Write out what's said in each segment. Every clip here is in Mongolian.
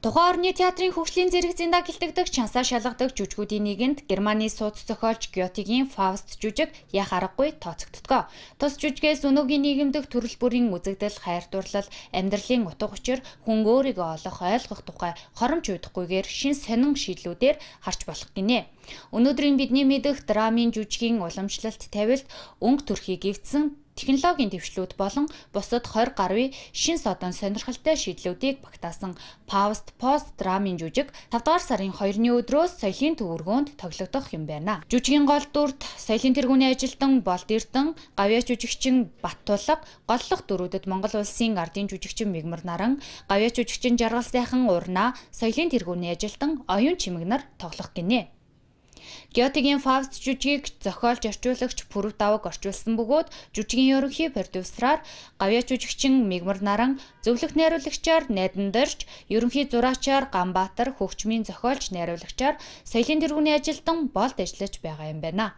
Тухайн орны театрын хөгжлийн зэрэг зэндаа гэлтэгдэх чансаа шалгадаг жүжигүүдийн нэгэнд Германы сууц зохиолч Гётегийн Фауст жүжиг яах аргагүй тооцогддог. Тус жүжигээс өнөөгийн нийгэмдэх төрөл бүрийн үзэгдэл, хайр дурлал, амьдралын утга учир, хүн өөрийгөө олох, ойлгох тухай хоромж уйдахгүйгээр шин сонин шийдлүүдээр харж болох гинэ. Өнөөдрийн бидний мэдэх драмын жүжигийн уламжлалт тавилт өнгө төрхийг эвдсэн технологийн дэвшлүүд болон бусад 20 гаруй шин содон сонирхолтой шийдлүүдийг багтаасан Фауст пост драмын жүжиг 5 дугаар сарын 2-ны өдрөөс соёлын төвөргөөнд тоглогдох юм байна. Жүжигийн гол дүрд соёлын тэргүүний ажилтан Болд Эрдэнэ, гавьяа жүжигчин Баттулга, голлох дөрүүдэд Монгол улсын ардын жүжигчин Мигмар Наран, гавьяа жүжигчин Жаргал сайхан Урнаа, соёлын тэргүүний ажилтан Оюун Чимэг нар тоглох гинэ. Гётегийн Фауст жүжигийг зохиолж орчуулагч Пүрэв Даваг орчуулсан бөгөөд жүжигийн ерөнхий продюсераар гавьяа жүжигчин Мигмар Наран, зөвлөх найруулагчаар Найдан Дорж, ерөнхий зураачаар Ганбаатар, хөгжмийн зохиолч найруулагчаар соёлын тэргүүний ажилтан Болд ажиллаж байгаа юм байна.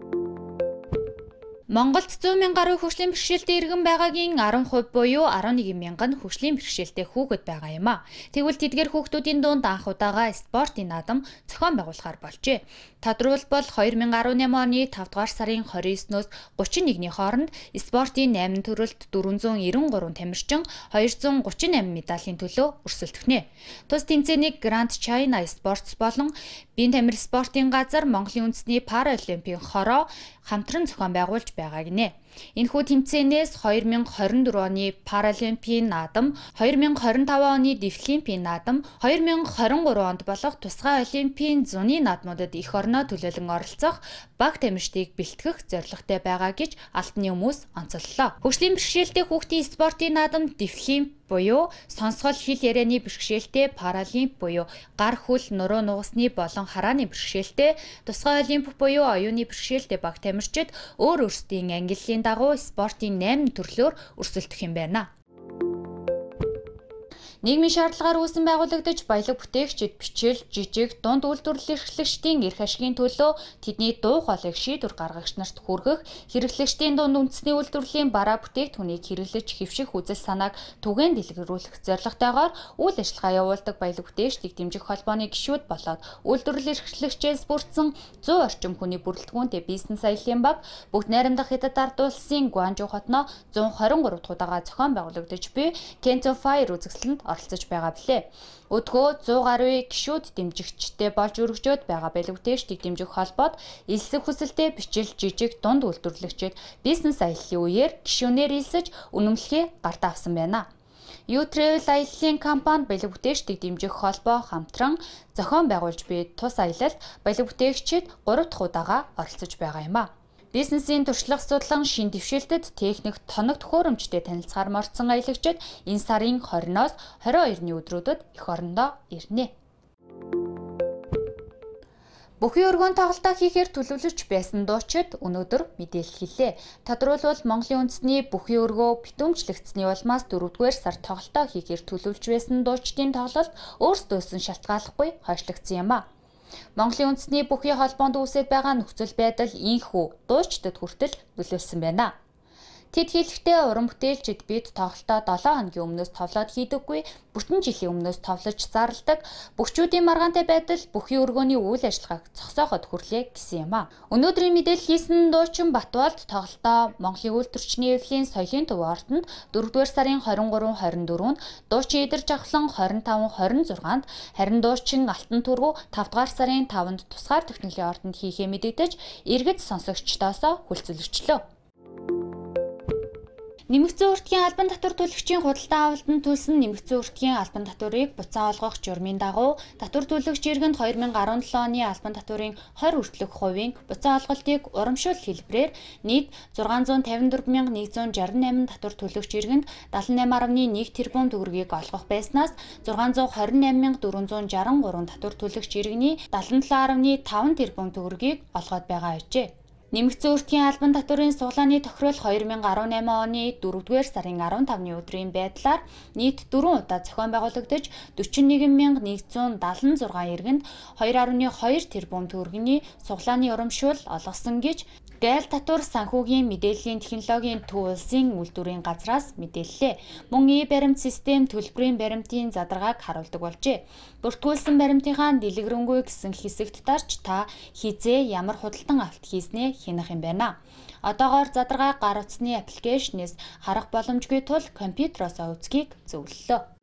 Монголд 100,000 гаруй хөгжлийн бэрхшээлтэй иргэн байгаагийн 10% буюу 11,000 нь хөгжлийн бэрхшээлтэй хүүхэд байгаа юм а. Тэгвэл тэдгээр хүүхдүүдийн дунд анх удаага спортын наадам зохион байгуулахаар болжээ. Тодорхойлбол 2018 оны 5 дугаар сарын 29-ноос 31-ний хооронд спортын 8 төрөлд 493 тамирчин 238 медалийн төлөө өрсөлдөхнэ. Тус тэмцээнийг Гранд Чайна Спортс болон Биен тамир спортын газар Монголын үндэсний Паралимпийн хороо хамтран зохион байгуулж байгаа гинэ. Энэхүү тэмцээнээс 2024 оны Паралимпийн наадам, 2025 оны Дефлимпийн наадам, 2023 онд болох тусгай Олимпийн зуны наадмуудад эх орноо төлөөлөн оролцох баг тамирчдыг бэлтгэх зорилготой байгаа гэж Алтны хүмүүс онцоллоо. Хөгжлийн бэрхшээлтэй хүүхдийн спортын наадам Дефлимп буюу сонсгол хэл ярианы бэрхшээлтэй, Паралимп буюу гар хөл нуруу нугасны болон харааны бэрхшээлтэй, тусгай Олимп буюу оюуны бэрхшээлтэй баг тамирчид өөр өөрсдийн ангиллын дагуу спортын 8 төрлөөр өрсөлдөх юм байна. Нийгмийн шаардлагаар үүсэн байгуулагдаж баялаг бүтээгчид бичил, жижиг, дунд үйлдвэрлэл эрхлэгчдийн эрх ашигын төлөө тэдний дуу хоолойг шийдвэр гаргагч нарт хүргэх, хэрэглэгчдийн дунд үндэсний үйлдвэрлэлийн бараа бүтээгдэхүүнийг хэрэглэж хэвших үзэл санааг түгээн дэлгэрүүлэх зорилготойгоор үйл ажиллагаа явуулдаг баялаг бүтээгчдийг дэмжих холбооны гишүүд болоод үйлдвэрлэл эрхлэгчээс бүрдсэн 100 орчим хүний бүрэлдэхүүнтэй бизнес аяллаа баг бүгд найрамдах Хятад ард улсын Гуанжу хотноо 123 дахь удаага зохион байгуулагдаж буй Kento Fire үзэсгэлэнт оролцож байгаа билээ. Өдгөө 100 гаруй гишүүд дэмжигчтэй болж өргөжөөд байгаа баялаг бүтээгчдийг дэмжих холбоод элсэх хүсэлтэй бичил, жижиг, дунд үйлдвэрлэгчид бизнес аяллаа үеэр гишүүнээр элсэж үнэмлэхээ гартаа авсан байна. U-Travel аяллаа компани баялаг бүтээгчдийг дэмжих холбоо хамтран зохион байгуулж буй тус аялалд баялаг бүтээгчид 3 дахь удаага оролцож байгаа юм а. Бизнесийн туршлага судлан шин дэвшилтэд техник тоног төхөөрөмжтэй танилцахаар мордсон аялагчид энэ сарын 20-оос 22-ны өдрүүдэд эх орондоо ирнэ. Бүхий өргөөн тоглолтоо хийхээр төлөвлөж байсан дуучид өнөөдөр мэдээлэл хэллээ. Тодорхойлбол Монголын үндэсний бүхий өргөө битүүмжлэгдсэний улмаас 4-р сард тоглолтоо хийхээр төлөвлөж байсан дуучдын тоглолт өөрсдөөс нь шалтгааллахгүй хойшлогдсон юм а. Монголын үндэсний бүхий холбоонд үүсэж байгаа нөхцөл байдал ийхүү дуучдад хүртэл нөлөөлсөн байна. Тэд хэлэхдээ уран бүтээлчид бид тоглолтоо 7 хоногийн өмнөөс товлоод хийдэггүй, бүтэн жилийн өмнөөс товлож зарладаг, бүгчүүдийн маргаантай байдал бүхий өргөөний үйл ажиллагааг зогсооход хүрлээ гэсэн юм а. Өнөөдрийн мэдээлэл хийсэн дуучин Батболд тоглолтоо Монголын үйлдвэрчний эвлийн соёлын төв ордонд 4-р сарын 23-24-нд, дуучин Идэр Жавхлан 25-26-нд, харин дуучин Алтан Түргүү 5-р сарын 5-нд тусгаар технологийн ордонд хийхээ мэдэгдэж, иргэд сонсогчдоосоо хүлцэлгчлөө. Нэмэгдсэн өртгийн албан татвар төлөгчийн худалдан авалтанд төлсөн нэмэгдсэн өртгийн албан татварыг буцаан олгох журмын дагуу татвар төлөгч иргэнд 2017 оны албан татварын 20 хүртэлх хувийн буцаан олголтыг урамшуул хэлбэрээр нийт 654,168 татвар төлөгч иргэнд 78.1 тэрбум төгрөгийг олгох байснаас 628,463 татвар төлөгч иргэний 77.5 тэрбум төгрөгийг олгоод байгаа ажээ. Нэмэгдсэн өртгийн албан татварын суглааны тохирол 2018 оны 4-р сарын 15-ны өдрийн байдлаар нийт 4 удаа зохион байгуулагдаж 41,176 иргэнд 2.2 тэрбум төгрөгийн суглааны урамшуул олгосон гэж Гайл татвар санхүүгийн мэдээллийн технологийн төв улсын үйлдвэрийн газраас мэдээллээ. Мөн баримт систем төлбөрийн баримтын задаргааг харуулдаг болжээ. Бүртгүүлсэн баримтынхаа дэлгэрэнгүй гэсэн хэсэгт дарж та хизээ ямар худалдан авалт хийснээ хянах юм байна. Одоогоор задаргаа гар утасны аппликейшнээс харах боломжгүй тул компьютероос үзхийг зөвлөлөө.